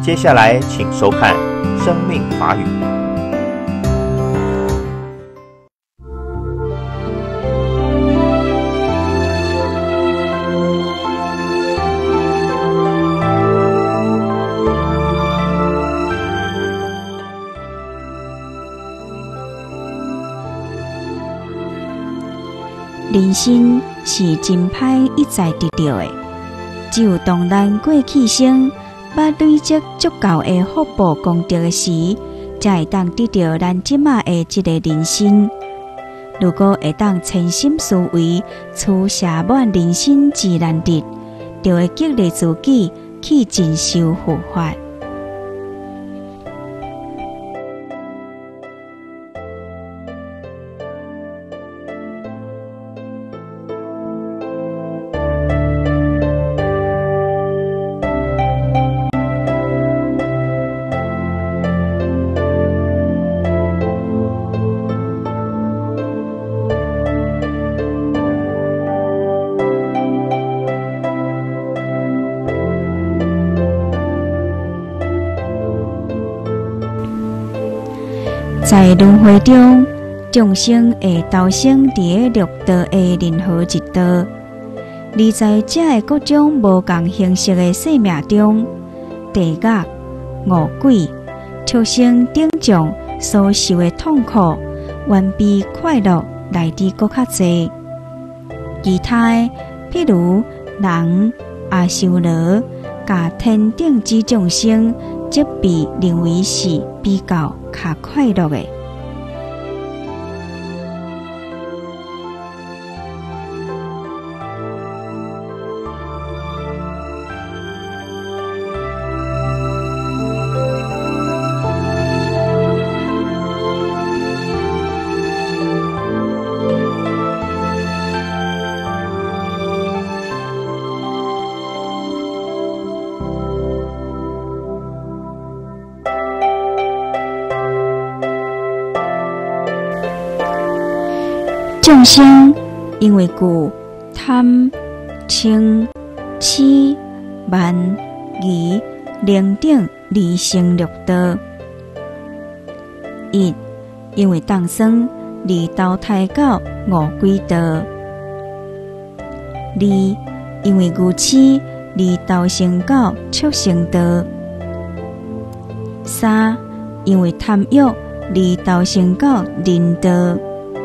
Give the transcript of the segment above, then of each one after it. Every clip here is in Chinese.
接下来，请收看《生命法语》。 人生是真歹一再得到的，只有当咱过去生，捌累积足够的福报功德的时，才会当得到咱即马的这个人生。如果会当潜心思维，取写满人生自然力，就会激励自己去真修护法。在轮回中，众生会投生伫六道的任何一道，而在这个各种无共形式的生命中，地狱、恶鬼、畜生等种所受的痛苦，远比快乐来得搁较济。其他的，譬如人、阿修罗、甲天顶之众生，则被认为是比较较快乐的。众生因为故贪、嗔、痴、慢、疑、冷等二生六道。一、因为当生而投胎到恶鬼道；二、因为愚痴而投生到畜生道；三、因为贪欲而投生到人道。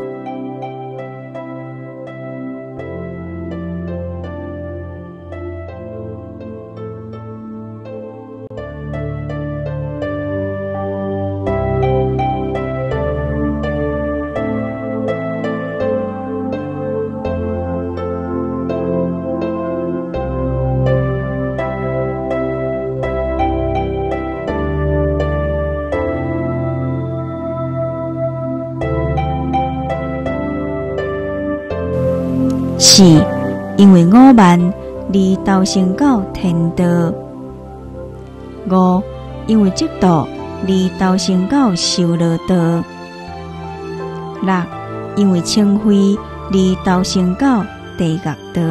四、因为傲慢而投生到天道；五、因为嫉妒而投生到修罗道；六、因为嗔恚而投生到地狱道。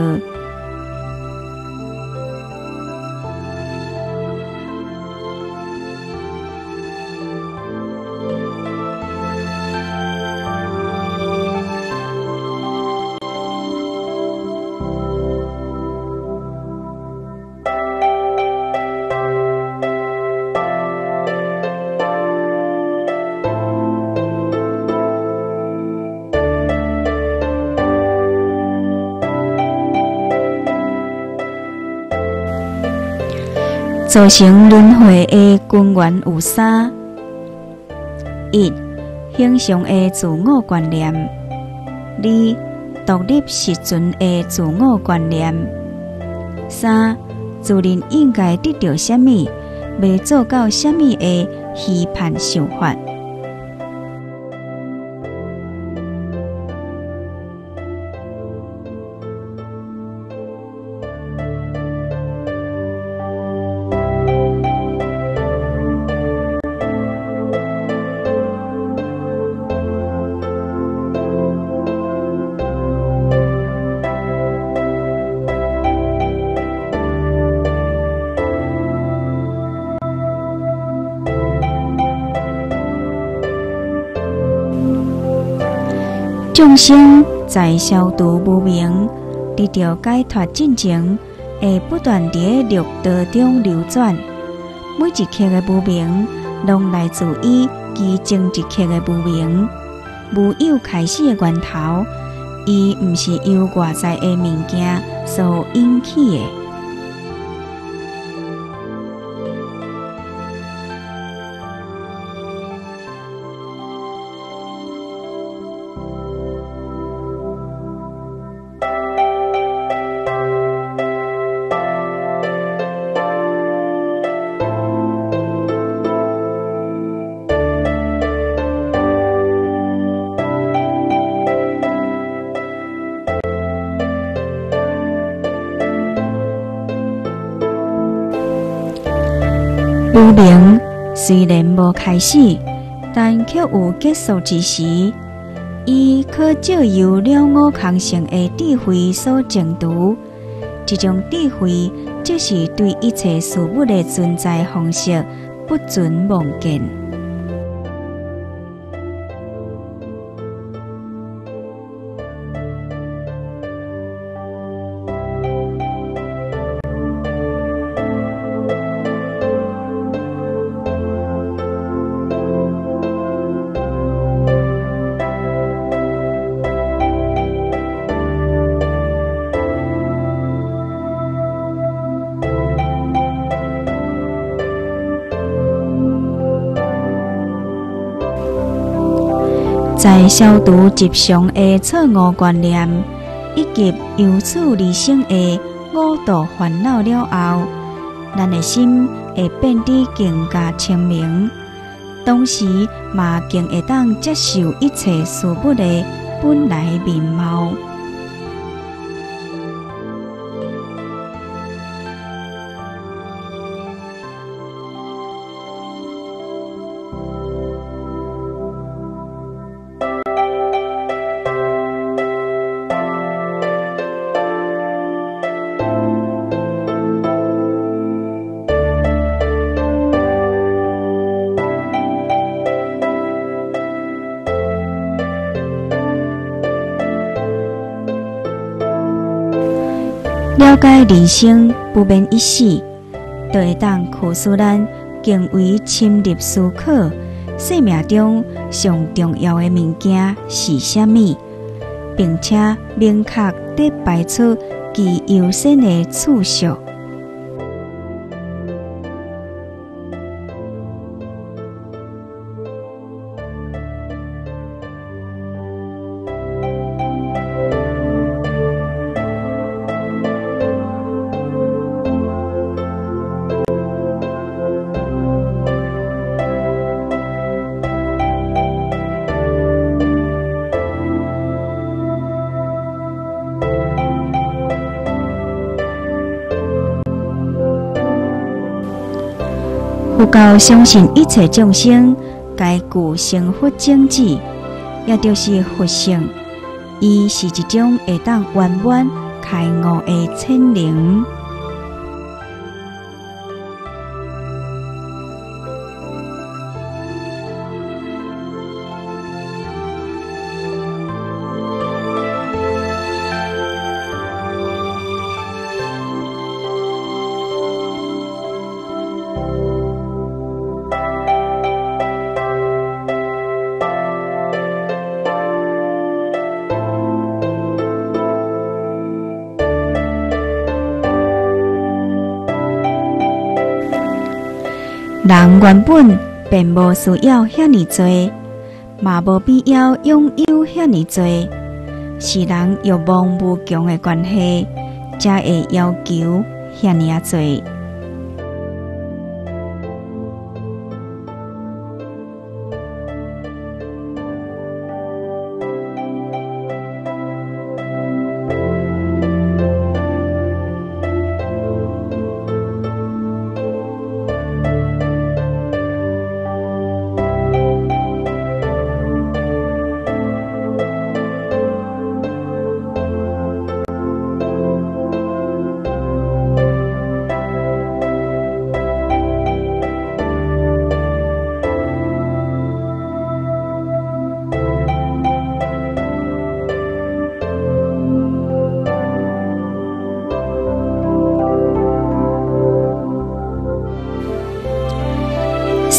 造成轮回的根源有三：一、形象的自我观念；二、独立实存的自我观念；三、自认应该得到什么，未做到什么的批判想法。 众生在消除无明，得到解脱进程，会不断伫六道中流转。每一刻的无明，拢来自于其前一刻的无明。无有开始的源头，伊毋是由外在的物件所引起的。无明虽然无开始，但却有结束之时。伊可借由了悟空性的智慧所证除，这种智慧就是对一切事物的存在方式不准妄见。在消除吉祥的错误观念，以及由此而生的五道烦恼了后，咱的心会变得更加清明，同时嘛更会当接受一切事物的本来面貌。了解人生不免一死，就会当驱使咱更为深入思考，生命中上重要的物件是啥物，并且明确地排出其优先的次序。佛教相信一切众生皆具成佛种子，也就是佛性。伊是一种会当圆满开悟的潜能。人原本便无需要遐尼多，嘛无必要拥有遐尼多。是人欲望无穷的关系，才会要求遐尼啊多。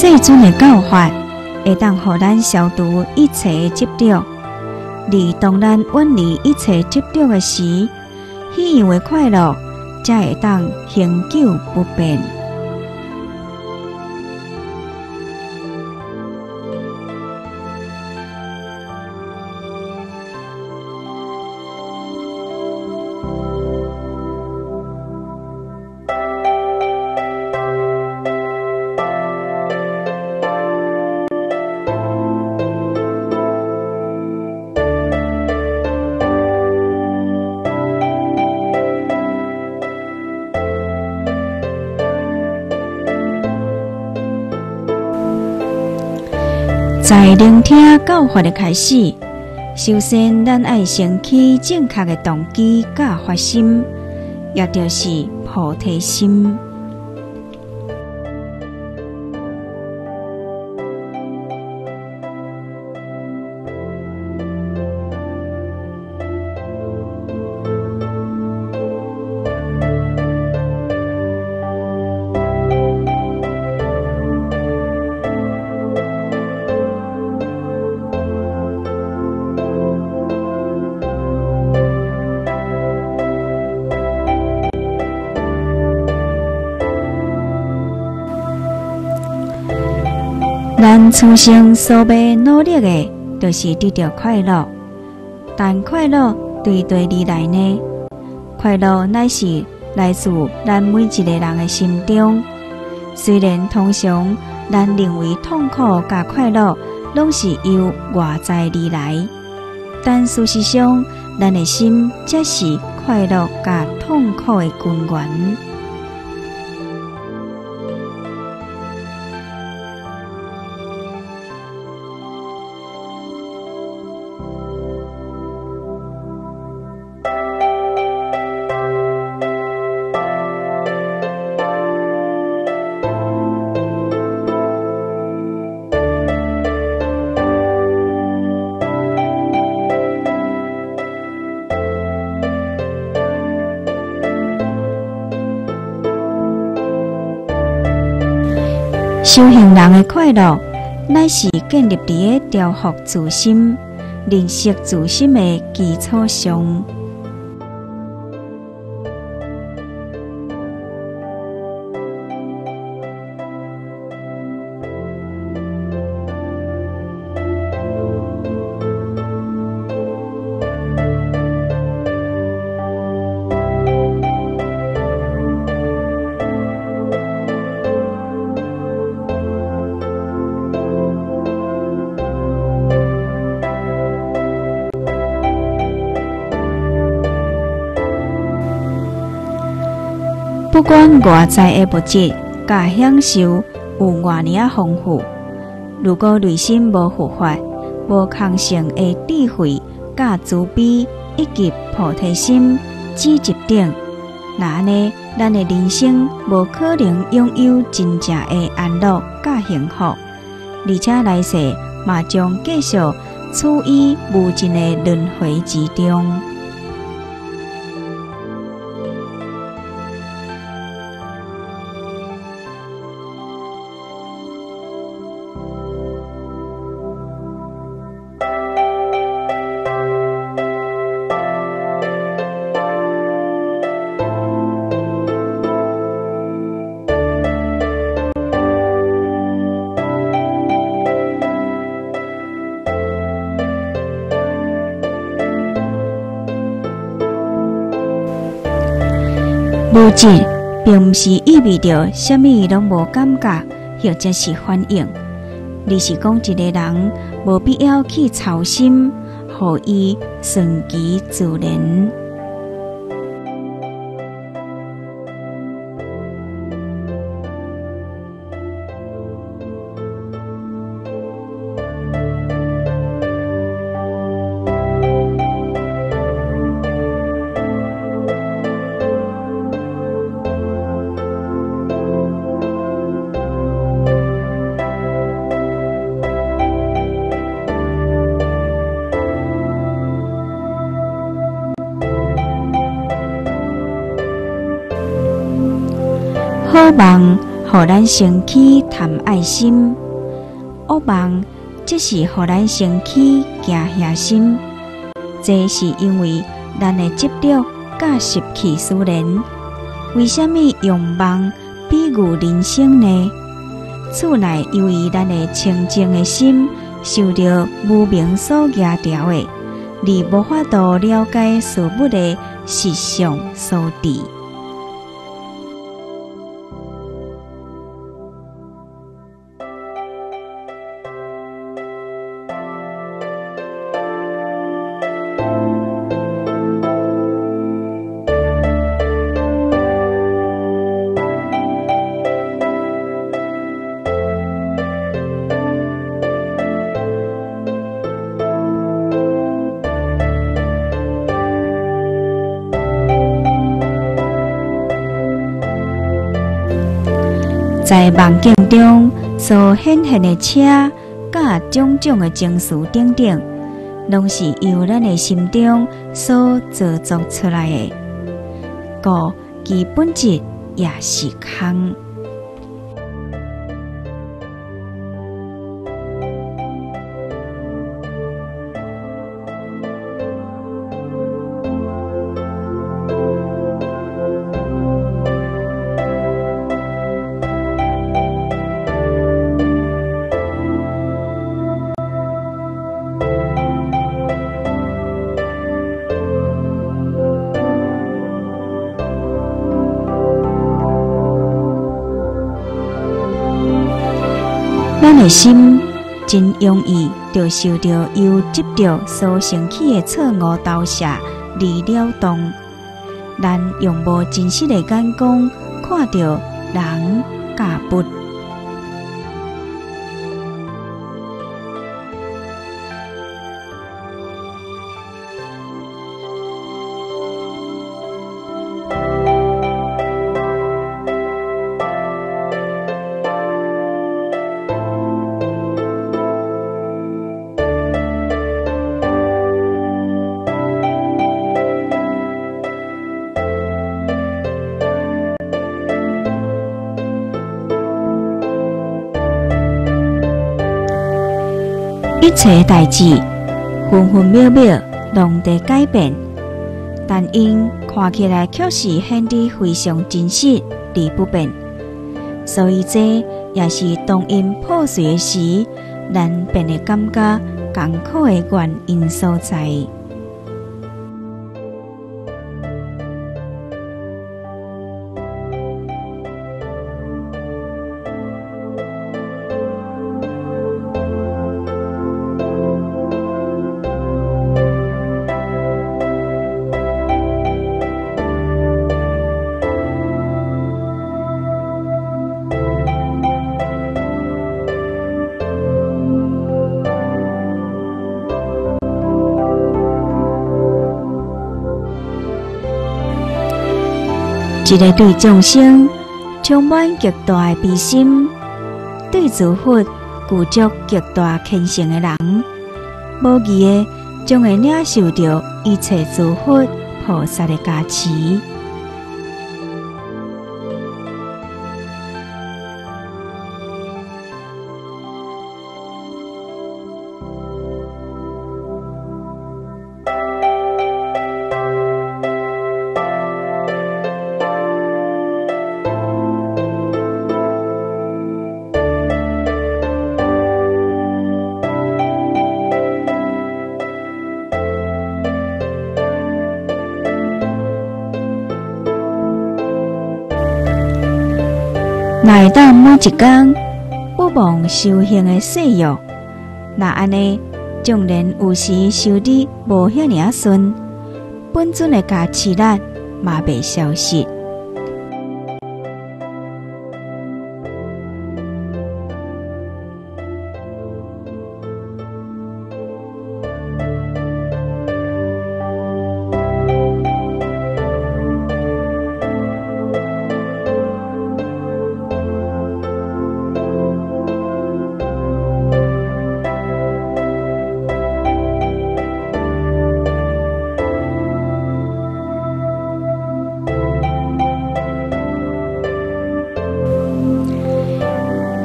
细准的教法，会当互咱消除一切执着。而当咱远离一切执着的时，彼样的快乐才会当恒久不变。在聆听教法的开始，首先咱爱升起正确的动机甲发心，也就是菩提心。咱此生所要努力的，就是得到快乐。但快乐对对而来呢？快乐乃是来自咱每一个人的心中。虽然通常咱认为痛苦甲快乐拢是由外在而来，但事实上，咱的心才是快乐甲痛苦的根源。修行人的快乐，乃是建立伫个调伏自心、认识自心的基础上。不管外在的物质甲享受有偌尔啊丰富，如果内心无佛法、无空性的智慧、甲慈悲以及菩提心只一点，那呢，咱的人生无可能拥有真正的安乐甲幸福，而且来世嘛将继续处于无尽的轮回之中。物质并不是意味着什么拢无感觉或者是反应，而是讲一个人无必要去操心，互伊顺其自然。好梦， 互咱升起贪爱心；恶梦则是互咱升起惊吓心。这是因为咱的执着甲习气使然。为什么用梦比喻人生呢？此乃由于咱的清净的心受到无明所压条的，而无法度了解事物的实相所致。在梦境中所显现的车，甲种种的情绪等等，拢是由咱的心中所造作出来的，故其本质也是空。咱的心真容易就受到由执着所生起的错误投射而了动，咱用无真实的眼光看到人甲物。一切代志分分秒秒拢在改变，但因看起来却是显得非常真实而不变，所以这也是当因破碎时，咱便会感觉艰苦的原因所在。一个对众生充满极大的悲心，对诸佛具足极大虔诚的人，无疑的将会领受到一切诸佛菩萨的加持。乃当每一天不忘修行的誓约，那安尼，纵然有时修得无遐尔顺，本尊的加持力嘛袂消失。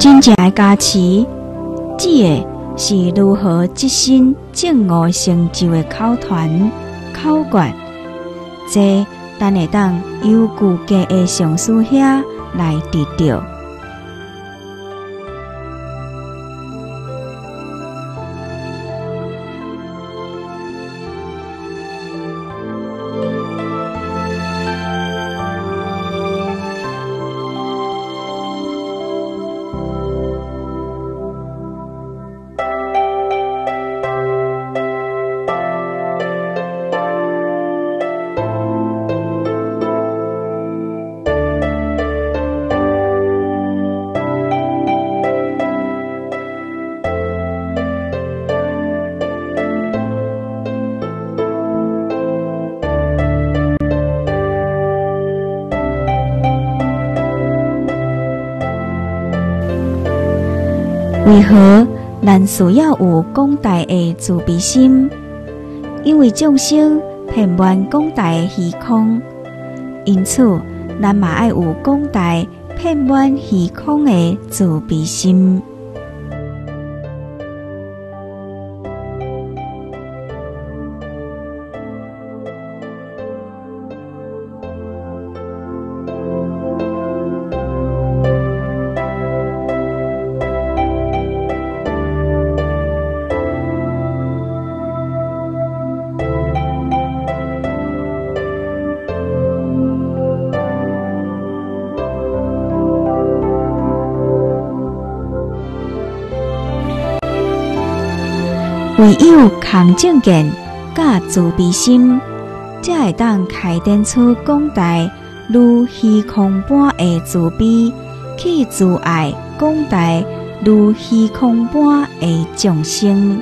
真正的加持，指的是如何即身正悟成就的口传、口诀，这咱会当由具家的上师遐来得到。为何咱需要有广大的慈悲心？因为众生遍满广大的虚空，因此咱嘛爱有广大遍满虚空的慈悲心。唯有空正见、甲慈悲心，才会当开展出广大如虚空般的慈悲，去慈爱广大如虚空般的众生。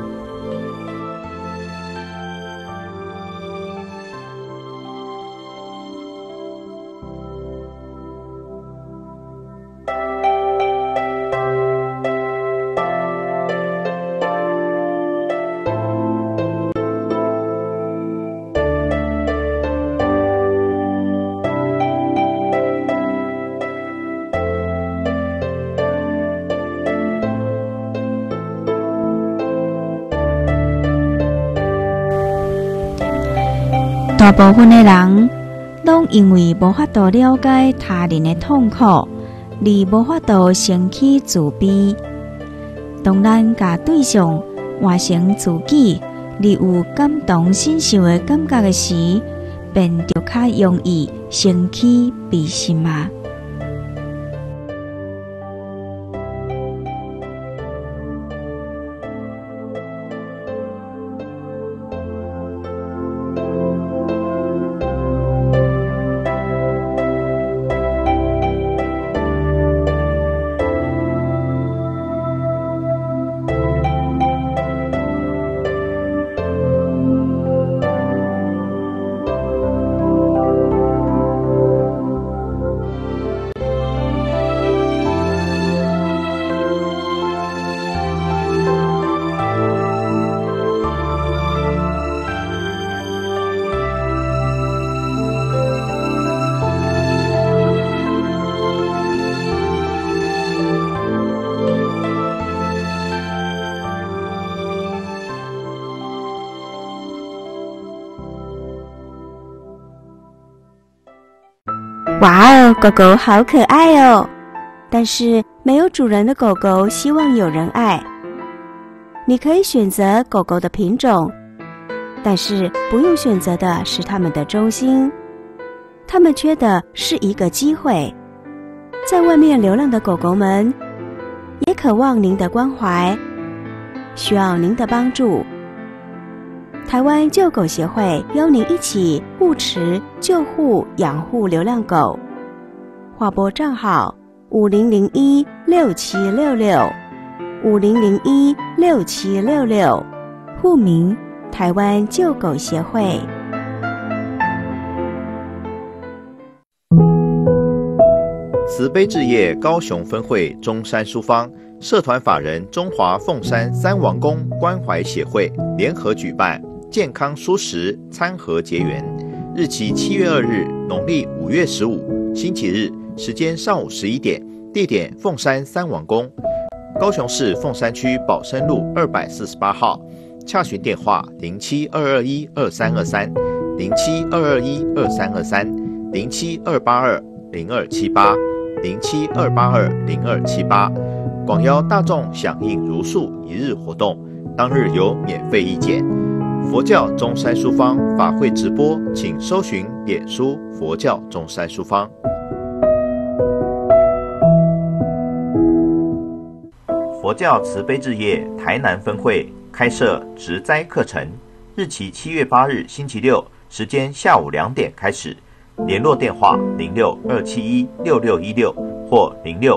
大部分的人，拢因为无法度了解他人的痛苦，而无法度升起慈悲。当咱甲对象换成自己，而有感同身受的感觉的时，便就较容易升起悲心啊。 哇哦，狗狗好可爱哦！但是没有主人的狗狗希望有人爱。你可以选择狗狗的品种，但是不用选择的是它们的忠心。它们缺的是一个机会。在外面流浪的狗狗们，也渴望您的关怀，需要您的帮助。台湾救狗协会邀您一起护持、救护、养护流浪狗。划拨账号50016766，50016766，户名台湾救狗协会。 慈悲置业高雄分会中山书坊社团法人中华凤山三王公关怀协会联合举办健康蔬食餐盒结缘，日期7月2日，农历5月15，星期日，时间上午11点， 地点凤山三王宫，高雄市凤山区宝生路248号，洽询电话0722122323、0722122323、0728202278、0728202278。广邀大众响应如数一日活动，当日有免费意见。佛教中山书坊法会直播，请搜寻脸书佛教中山书坊。佛教慈悲置业台南分会开设植栽课程，日期7月8日星期六，时间下午2点开始。联络电话0627166616或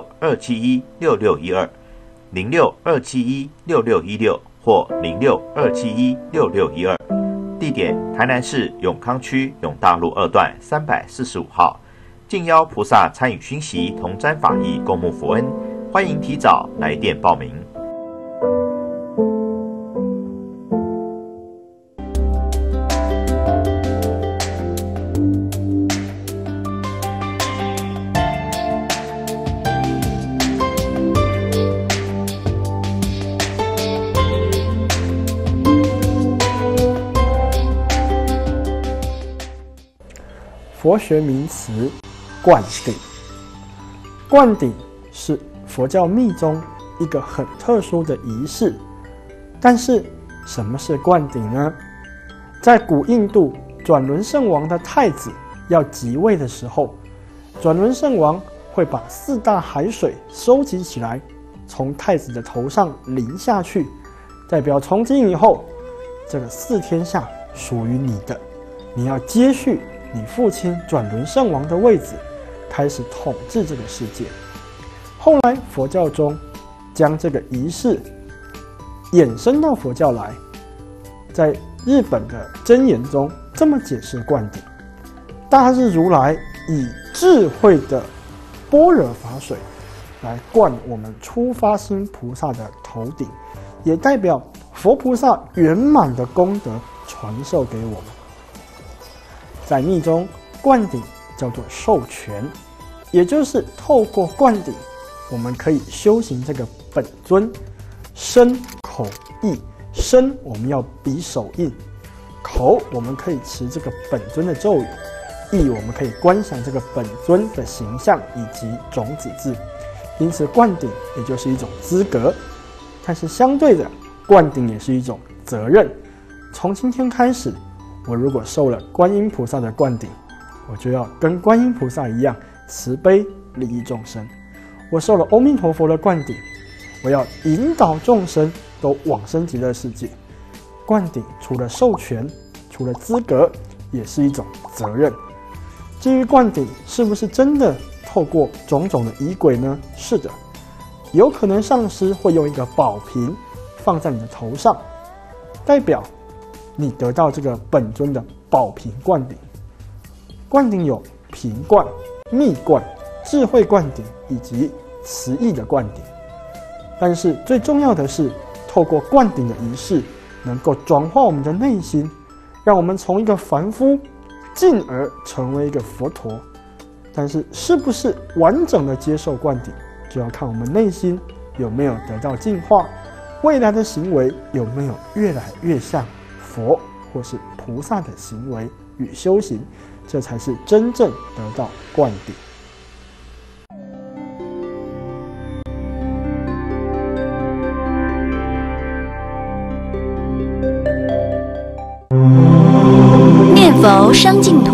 0627166612、0627166616或0627166612。地点台南市永康区永大路2段345号。敬邀菩萨参与熏习同沾法义，共沐佛恩。欢迎提早来电报名。 佛学名词灌顶。灌顶是佛教密宗一个很特殊的仪式。但是什么是灌顶呢？在古印度转轮圣王的太子要即位的时候，转轮圣王会把4大海水收集起来，从太子的头上淋下去，代表从今以后这个4天下属于你的，你要接续你父亲转轮圣王的位子，开始统治这个世界。后来佛教中将这个仪式衍生到佛教来，在日本的箴言中这么解释灌顶：大日如来以智慧的般若法水来灌我们初发心菩萨的头顶，也代表佛菩萨圆满的功德传授给我们。在密宗，灌顶叫做授权，也就是透过灌顶，我们可以修行这个本尊。身口意，身我们要比手印，口我们可以持这个本尊的咒语，意我们可以观想这个本尊的形象以及种子字。因此灌顶也就是一种资格，但是相对的，灌顶也是一种责任。从今天开始，我如果受了观音菩萨的灌顶，我就要跟观音菩萨一样慈悲利益众生。我受了阿弥陀佛的灌顶，我要引导众生都往生极乐世界。灌顶除了授权，除了资格，也是一种责任。至于灌顶是不是真的透过种种的仪轨呢？是的，有可能上师会用一个宝瓶放在你的头上，代表你得到这个本尊的宝瓶灌顶。灌顶有瓶灌、密灌、智慧灌顶以及慈意的灌顶。但是最重要的是，透过灌顶的仪式，能够转化我们的内心，让我们从一个凡夫进而成为一个佛陀。但是是不是完整的接受灌顶，就要看我们内心有没有得到净化，未来的行为有没有越来越像佛或是菩萨的行为与修行，这才是真正得到灌顶。 念佛生净土，